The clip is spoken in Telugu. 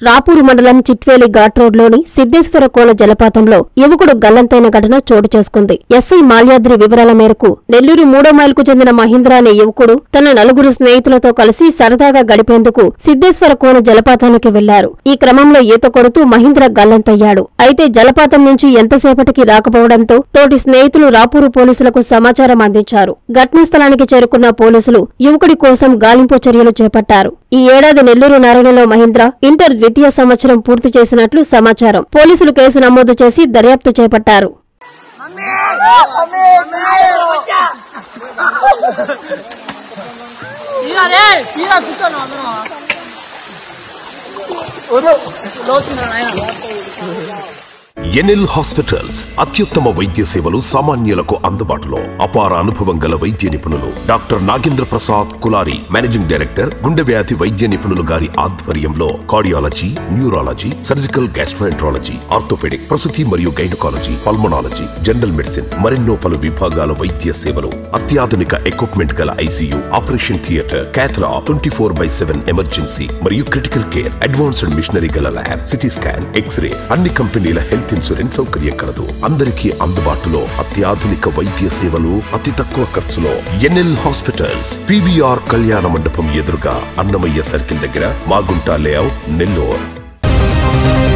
రాపూరు మండలం చిట్వేలి ఘాట్ రోడ్లోని సిద్దేశ్వర కోన జలపాతంలో యువకుడు గల్లంతైన ఘటన చోటు చేసుకుంది. ఎస్ఐ మాల్యాద్రి వివరాల మేరకు నెల్లూరు 3వ మైలుకు చెందిన మహేంద్ర అనే యువకుడు తన 4 స్నేహితులతో కలిసి సరదాగా గడిపేందుకు సిద్దేశ్వర కోన జలపాతానికి వెళ్లారు. ఈ క్రమంలో ఈత కొడుతూ మహేంద్ర గల్లంతయ్యాడు. అయితే జలపాతం నుంచి ఎంతసేపటికి రాకపోవడంతో తోటి స్నేహితులు రాపూరు పోలీసులకు సమాచారం అందించారు. ఘటనా స్థలానికి చేరుకున్న పోలీసులు యువకుడి కోసం గాలింపు చర్యలు చేపట్టారు. ఈ ఏడాది నెల్లూరు నారాయణలో మహేంద్ర ఇంటర్ ద్వితీయ సంవత్సరం పూర్తి చేసినట్లు సమాచారం. పోలీసులు కేసు నమోదు చేసి దర్యాప్తు చేపట్టారు. ఎన్ఎల్ హాస్పిటల్స్ అత్యుత్తమ వైద్య సేవలు సామాన్యులకు అందుబాటులో. అపార అనుభవం గల వైద్య నిపుణులు doctor Nagendra Prasad Kulari, managing director, గుండె వ్యాధి వైద్య నిపుణులు గారి ఆధ్వర్యంలో cardiology, neurology, surgical gastroenterology, orthopaedic, ప్రసూతి మరియు గైనకాలజీ, పల్మనాలజీ, జనరల్ మెడిసిన్ మరెన్నో పలు విభాగాల వైద్య సేవలు. అత్యాధునిక ఎక్విప్మెంట్ గల ICU, operation theatre, cath lab, 24/7 emergency మరియు క్రిటికల్ కేర్, అడ్వాన్స్డ్ మిషనరీ గల ల్యాబ్, సిటీ స్కాన్, ఎక్స్రే, అన్ని కంపెనీల హెల్త్ ఇన్సూరెన్స్ సౌకర్యం కలదు. అందరికీ అందుబాటులో అత్యాధునిక వైద్య సేవలు అతి తక్కువ ఖర్చులో. ఎన్ఎల్ హాస్పిటల్స్, పీవీఆర్ కళ్యాణ మండపం ఎదురుగా, అన్నమయ్య సర్కిల్ దగ్గర, మాగుంట లేఅవుట్, నెల్లూరు.